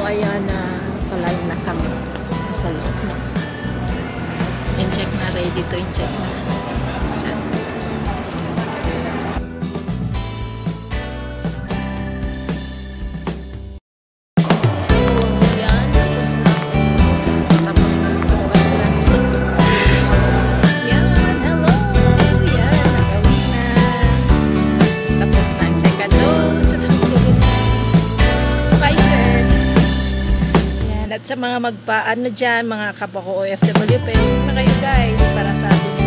ayan na palalo na kami. Nasa loob na. In-check na, ready to in-check na. Diyan. Yan, tapos na. Tapos na, tapos na. Yan, hello! Yan, nagawin na. Tapos na ang second dose. Pfizer. Yan, at sa mga magpaano dyan, mga kapwa ko OFW, pwede na kayo guys para sa atin